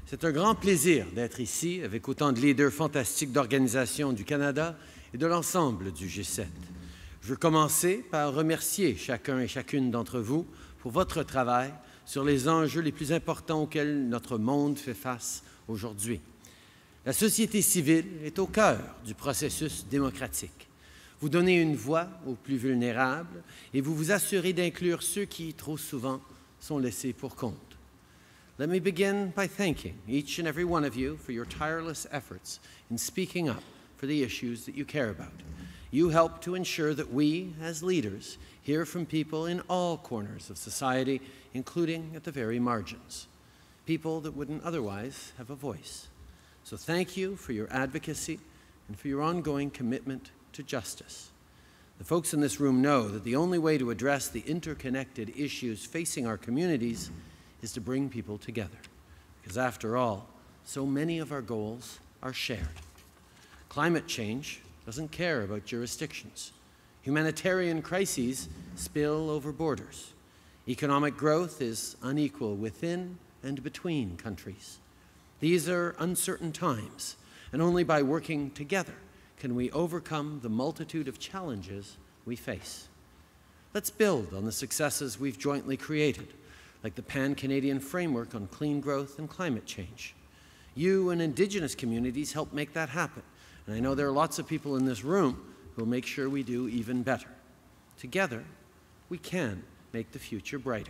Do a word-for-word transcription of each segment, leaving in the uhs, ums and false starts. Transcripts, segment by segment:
C'est un grand plaisir d'être ici avec autant de leaders fantastiques d'organisations du Canada et de l'ensemble du G sept. Je veux commencer par remercier chacun et chacune d'entre vous pour votre travail sur les enjeux les plus importants auxquels notre monde fait face aujourd'hui. La société civile est au cœur du processus démocratique. Vous donnez une voix aux plus vulnérables et vous vous assurez d'inclure ceux qui, trop souvent, sont laissés pour compte. Let me begin by thanking each and every one of you for your tireless efforts in speaking up for the issues that you care about. You help to ensure that we, as leaders, hear from people in all corners of society, including at the very margins, people that wouldn't otherwise have a voice. So thank you for your advocacy and for your ongoing commitment to justice. The folks in this room know that the only way to address the interconnected issues facing our communities is to bring people together, because after all, so many of our goals are shared. Climate change doesn't care about jurisdictions. Humanitarian crises spill over borders. Economic growth is unequal within and between countries. These are uncertain times, and only by working together can we overcome the multitude of challenges we face. Let's build on the successes we've jointly created, like the Pan-Canadian Framework on Clean Growth and Climate Change. You and Indigenous communities help make that happen, and I know there are lots of people in this room who will make sure we do even better. Together, we can make the future brighter.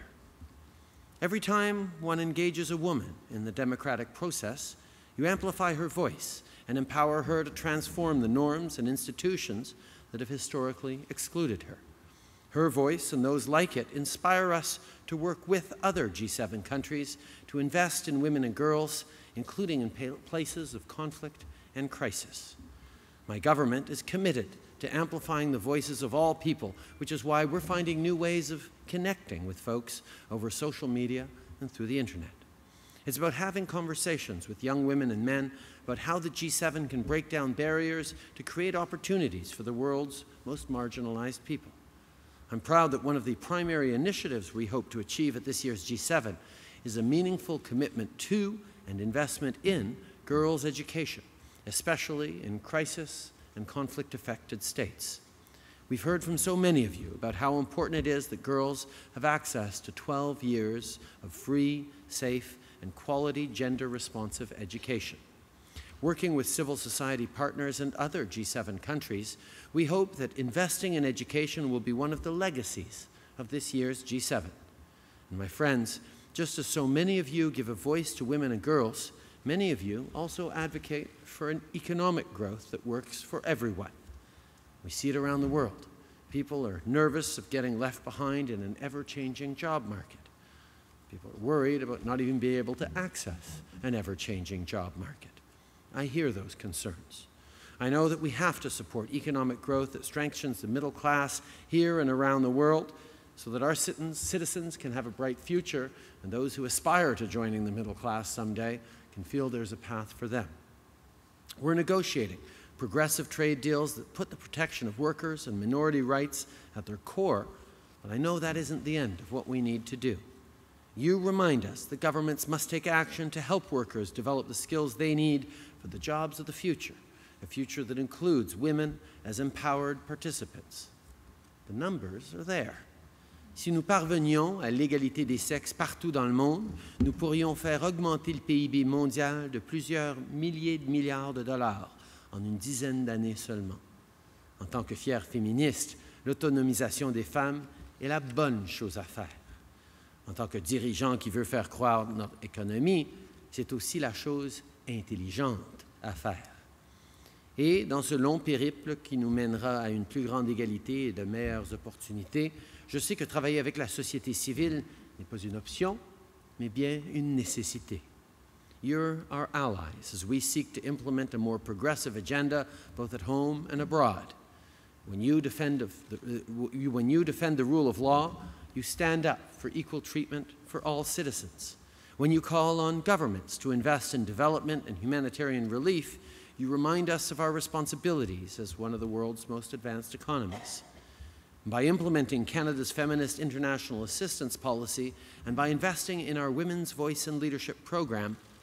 Every time one engages a woman in the democratic process, you amplify her voice and empower her to transform the norms and institutions that have historically excluded her. Her voice and those like it inspire us to work with other G seven countries to invest in women and girls, including in places of conflict and crisis. My government is committed to amplifying the voices of all people, which is why we're finding new ways of connecting with folks over social media and through the internet. It's about having conversations with young women and men about how the G seven can break down barriers to create opportunities for the world's most marginalized people. I'm proud that one of the primary initiatives we hope to achieve at this year's G seven is a meaningful commitment to and investment in girls' education, especially in crisis and conflict-affected states. We've heard from so many of you about how important it is that girls have access to twelve years of free, safe, and quality gender-responsive education. Working with civil society partners and other G seven countries, we hope that investing in education will be one of the legacies of this year's G seven. And my friends, just as so many of you give a voice to women and girls, many of you also advocate for an economic growth that works for everyone. We see it around the world. People are nervous of getting left behind in an ever-changing job market. People are worried about not even being able to access an ever-changing job market. I hear those concerns. I know that we have to support economic growth that strengthens the middle class here and around the world so that our citizens can have a bright future and those who aspire to joining the middle class someday can feel there's a path for them. We're negotiating progressive trade deals that put the protection of workers and minority rights at their core, but I know that isn't the end of what we need to do. You remind us that governments must take action to help workers develop the skills they need for the jobs of the future, a future that includes women as empowered participants. The numbers are there. Si nous parvenions à l'égalité des sexes partout dans le monde, nous pourrions faire augmenter le P I B mondial de plusieurs milliers de milliards de dollars en une dizaine d'années seulement. En tant que fière féministe, l'autonomisation des femmes est la bonne chose à faire. En tant que dirigeant qui veut faire croître notre économie, c'est aussi la chose intelligente à faire. Et dans ce long périple qui nous mènera à une plus grande égalité et de meilleures opportunités, je sais que travailler avec la société civile n'est pas une option, mais bien une nécessité. You're our allies as we seek to implement a more progressive agenda both at home and abroad. When you defend, of the, uh, when you defend the rule of law, you stand up for equal treatment for all citizens. When you call on governments to invest in development and humanitarian relief, you remind us of our responsibilities as one of the world's most advanced economies. By implementing Canada's Feminist International Assistance Policy and by investing in our Women's Voice and Leadership program,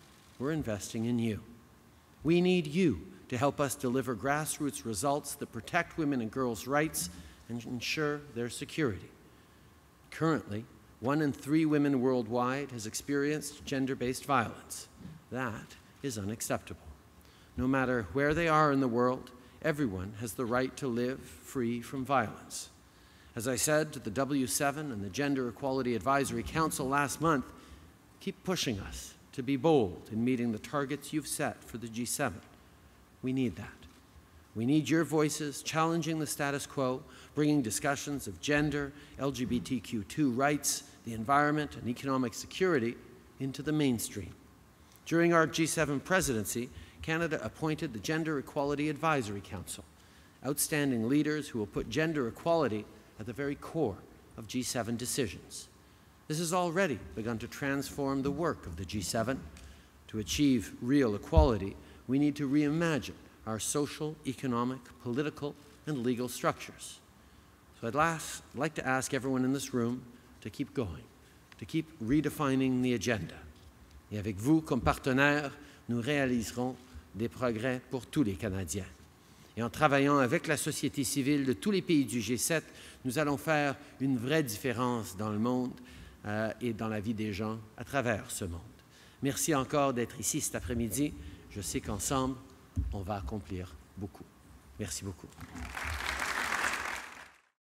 we're investing in you. We need you to help us deliver grassroots results that protect women and girls' rights and ensure their security. Currently, one in three women worldwide has experienced gender-based violence. That is unacceptable. No matter where they are in the world, everyone has the right to live free from violence. As I said to the W seven and the Gender Equality Advisory Council last month, keep pushing us to be bold in meeting the targets you've set for the G seven. We need that. We need your voices challenging the status quo, bringing discussions of gender, L G B T Q two rights, the environment, and economic security into the mainstream. During our G seven presidency, Canada appointed the Gender Equality Advisory Council, outstanding leaders who will put gender equality at the very core of G seven decisions. This has already begun to transform the work of the G seven. To achieve real equality, we need to reimagine our social, economic, political, and legal structures. So I'd last like to ask everyone in this room to keep going, to keep redefining the agenda. Et avec vous, comme partenaires, nous réaliserons des progrès pour tous les Canadiens. Et en travaillant avec la société civile de tous les pays du G sept, nous allons faire une vraie différence dans le monde euh, et dans la vie des gens à travers ce monde. Merci encore d'être ici cet après-midi. Je sais qu'ensemble, on va accomplir beaucoup. Merci beaucoup.